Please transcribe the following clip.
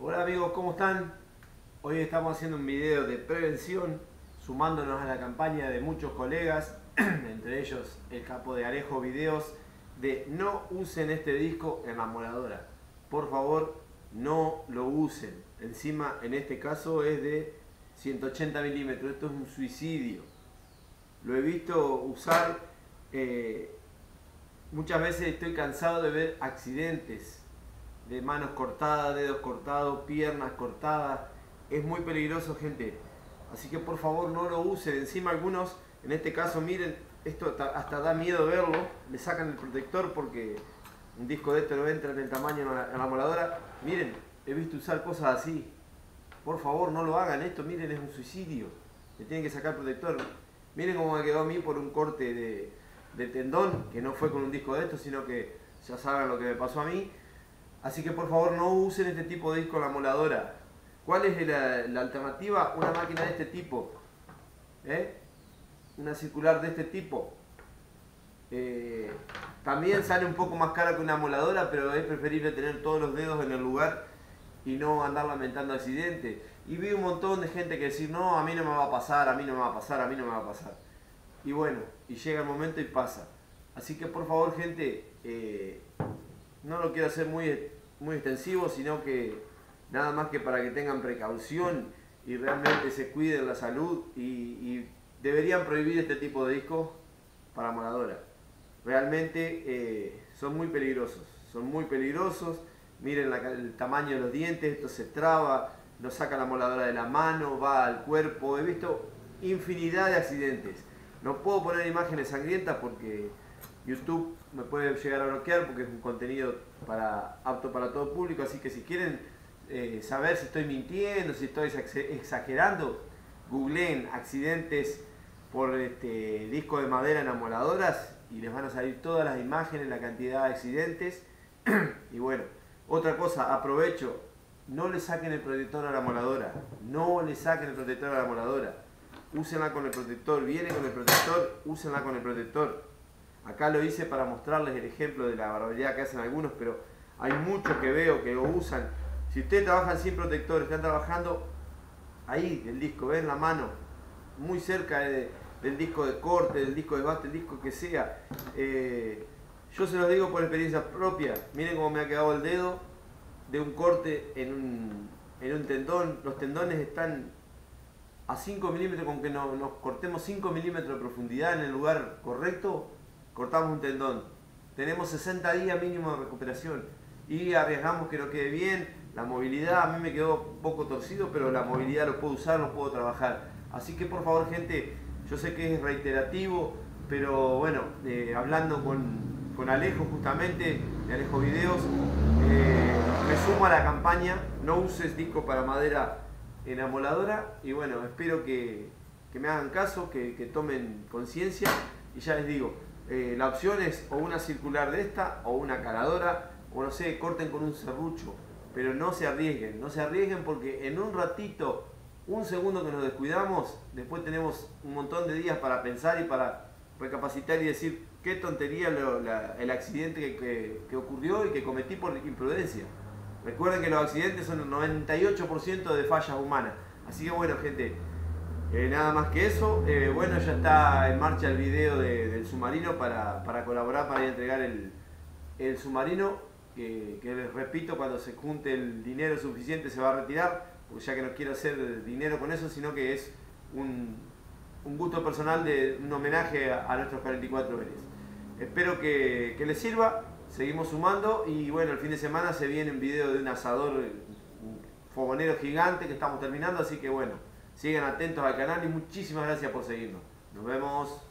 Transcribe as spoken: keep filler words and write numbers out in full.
Hola amigos, ¿cómo están? Hoy estamos haciendo un video de prevención, sumándonos a la campaña de muchos colegas, entre ellos el capo de Alejo Videos, de no usen este disco en la moladora. Por favor, no lo usen. Encima, en este caso es de ciento ochenta milímetros, esto es un suicidio. Lo he visto usar, eh, muchas veces estoy cansado de ver accidentes de manos cortadas, dedos cortados, piernas cortadas. Es muy peligroso, gente. Así que por favor no lo usen. Encima algunos, en este caso, miren, esto hasta da miedo verlo. Le sacan el protector porque un disco de esto no entra en el tamaño en la, en la moladora. Miren, he visto usar cosas así. Por favor no lo hagan esto, miren, es un suicidio. Le tienen que sacar el protector. Miren cómo me quedó a mí por un corte de, de tendón, que no fue con un disco de esto, sino que ya saben lo que me pasó a mí. Así que por favor no usen este tipo de disco en la moladora. ¿Cuál es la, la alternativa? Una máquina de este tipo. ¿Eh? Una circular de este tipo. Eh, también sale un poco más cara que una moladora, pero es preferible tener todos los dedos en el lugar y no andar lamentando accidentes. Y vi un montón de gente que decir, no, a mí no me va a pasar, a mí no me va a pasar, a mí no me va a pasar. Y bueno, y llega el momento y pasa. Así que por favor, gente, eh, no lo quiero hacer muy, muy extensivo, sino que nada más que para que tengan precaución y realmente se cuiden la salud, y, y deberían prohibir este tipo de discos para moladora. Realmente eh, son muy peligrosos, son muy peligrosos. Miren la, el tamaño de los dientes, esto se traba, nos saca la moladora de la mano, va al cuerpo. He visto infinidad de accidentes. No puedo poner imágenes sangrientas porque YouTube me puede llegar a bloquear, porque es un contenido para, apto para todo público. Así que si quieren eh, saber si estoy mintiendo, si estoy exagerando, googleen accidentes por este disco de madera en amoladoras y les van a salir todas las imágenes, la cantidad de accidentes. Y bueno, otra cosa, aprovecho, no le saquen el protector a la moladora, no le saquen el protector a la moladora, úsenla con el protector, viene con el protector, úsenla con el protector. Acá lo hice para mostrarles el ejemplo de la barbaridad que hacen algunos, pero hay muchos que veo que lo usan. Si ustedes trabajan sin protector, están trabajando ahí, el disco, ven la mano, muy cerca de, del disco de corte, del disco de bate, el disco que sea. Eh, yo se los digo por experiencia propia. Miren cómo me ha quedado el dedo de un corte en un, en un tendón. Los tendones están a cinco milímetros, con que no, nos cortemos cinco milímetros de profundidad en el lugar correcto, cortamos un tendón. Tenemos sesenta días mínimo de recuperación y arriesgamos que no quede bien. La movilidad, a mí me quedó un poco torcido, pero la movilidad lo puedo usar, lo puedo trabajar. Así que por favor, gente, yo sé que es reiterativo, pero bueno, eh, hablando con, con Alejo justamente, de Alejo Videos, eh, me sumo a la campaña, no uses disco para madera en amoladora. Y bueno, espero que, que me hagan caso, que, que tomen conciencia. Y ya les digo, eh, la opción es o una circular de esta, o una caladora, o no sé, corten con un serrucho. Pero no se arriesguen, no se arriesguen, porque en un ratito, un segundo que nos descuidamos, después tenemos un montón de días para pensar y para recapacitar y decir qué tontería lo, la, el accidente que, que, que ocurrió y que cometí por imprudencia. Recuerden que los accidentes son el noventa y ocho por ciento de fallas humanas. Así que bueno, gente, eh, nada más que eso. Eh, bueno, ya está en marcha el video de, del submarino para, para colaborar, para ir a entregar el, el submarino. Que, que les repito, cuando se junte el dinero suficiente se va a retirar, porque ya que no quiero hacer dinero con eso, sino que es un, un gusto personal, de un homenaje a, a nuestros cuarenta y cuatro Vélez. Espero que, que les sirva, seguimos sumando y bueno, el fin de semana se viene un video de un asador, un fogonero gigante que estamos terminando, así que bueno, sigan atentos al canal y muchísimas gracias por seguirnos. Nos vemos.